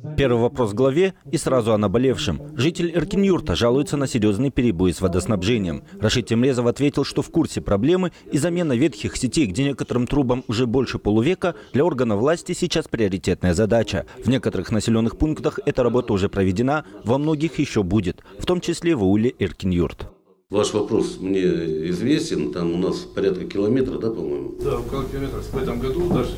Первый вопрос главе и сразу о наболевшем. Житель Эркин-Юрта жалуется на серьезный перебой с водоснабжением. Рашид Темрезов ответил, что в курсе проблемы, и замена ветхих сетей, где некоторым трубам уже больше полувека, для органа власти сейчас приоритетная задача. В некоторых населенных пунктах эта работа уже проведена, во многих еще будет, в том числе в ауле Эркин-Юрт. Ваш вопрос мне известен, там у нас порядка километра, да, по-моему? Да, около километра. В этом году даже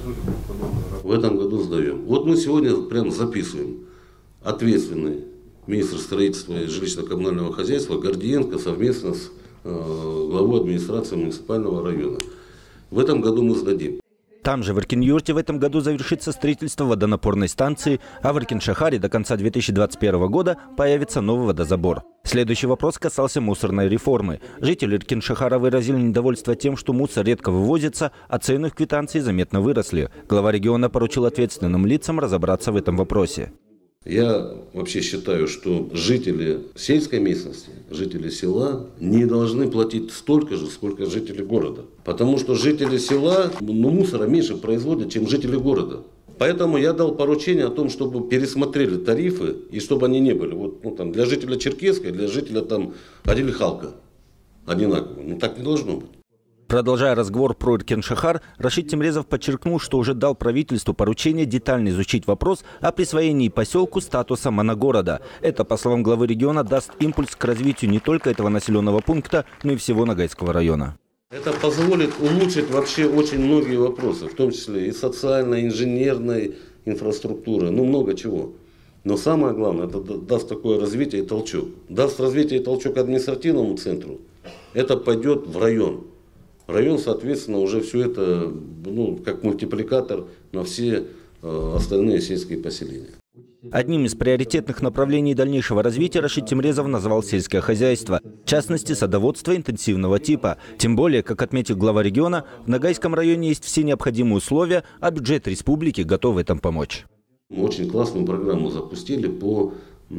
в этом году сдаем. Вот мы сегодня прям записываем. Ответственный министр строительства и жилищно-коммунального хозяйства Гордиенко совместно с главой администрации муниципального района. В этом году мы сдадим. Там же в Эркин-Юрте в этом году завершится строительство водонапорной станции, а в Эркин-Шахаре до конца 2021 года появится новый водозабор. Следующий вопрос касался мусорной реформы. Жители Эркин-Шахара выразили недовольство тем, что мусор редко вывозится, а цены в квитанции заметно выросли. Глава региона поручил ответственным лицам разобраться в этом вопросе. Я вообще считаю, что жители сельской местности, жители села не должны платить столько же, сколько жители города. Потому что жители села мусора меньше производят, чем жители города. Поэтому я дал поручение о том, чтобы пересмотрели тарифы и чтобы они не были. Вот, для жителя Черкесска, для жителя Адиль-Халка одинаково. Так не должно быть. Продолжая разговор про Эркин-Шахар, Рашид Темрезов подчеркнул, что уже дал правительству поручение детально изучить вопрос о присвоении поселку статуса моногорода. Это, по словам главы региона, даст импульс к развитию не только этого населенного пункта, но и всего Ногайского района. Это позволит улучшить вообще очень многие вопросы, в том числе и социальной, инженерной инфраструктуры, много чего. Но самое главное, это даст такое развитие и толчок. Даст развитие и толчок административному центру, это пойдет в район. Район, соответственно, уже все это, как мультипликатор на все остальные сельские поселения. Одним из приоритетных направлений дальнейшего развития Рашид Темрезов назвал сельское хозяйство, в частности, садоводство интенсивного типа. Тем более, как отметил глава региона, в Ногайском районе есть все необходимые условия, а бюджет республики готов в этом помочь. Мы очень классную программу запустили по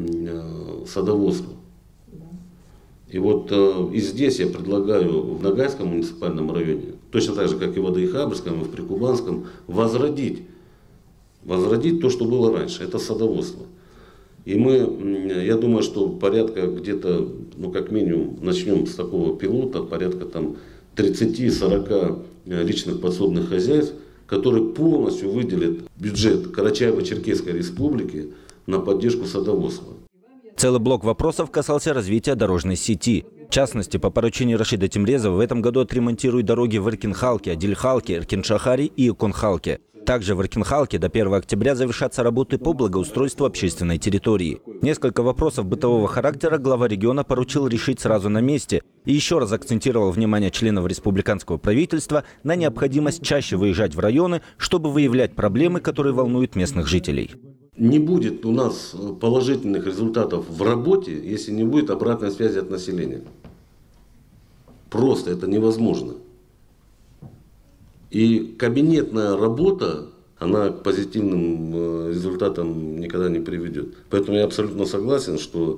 садоводству. И и здесь я предлагаю в Ногайском муниципальном районе, точно так же, как и в Адыхабрском, и в Прикубанском, возродить то, что было раньше. Это садоводство. И я думаю, что порядка где-то, как минимум, начнем с такого пилота, порядка 30-40 личных подсобных хозяйств, которые полностью выделят бюджет Карачаево-Черкесской республики на поддержку садоводства. Целый блок вопросов касался развития дорожной сети. В частности, по поручению Рашида Темрезова в этом году отремонтируют дороги в Эркин-Халке, Адиль-Халке, Эркин-Шахаре и Икон-Халке. Также в Эркин-Халке до 1 октября завершатся работы по благоустройству общественной территории. Несколько вопросов бытового характера глава региона поручил решить сразу на месте и еще раз акцентировал внимание членов республиканского правительства на необходимость чаще выезжать в районы, чтобы выявлять проблемы, которые волнуют местных жителей. Не будет у нас положительных результатов в работе, если не будет обратной связи от населения. Просто это невозможно. И кабинетная работа, она к позитивным результатам никогда не приведет. Поэтому я абсолютно согласен, что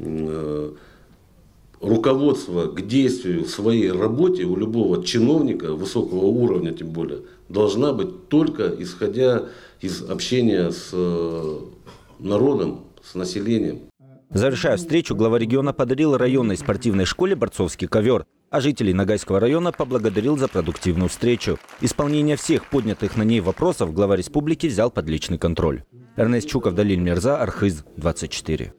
руководство к действию в своей работе у любого чиновника, высокого уровня тем более, должна быть только исходя из общения с народом, с населением. Завершая встречу, глава региона подарил районной спортивной школе борцовский ковер, а жителей Ногайского района поблагодарил за продуктивную встречу. Исполнение всех поднятых на ней вопросов глава республики взял под личный контроль. Эрнест Чуков, Далиль Мирза, Архыз, 24.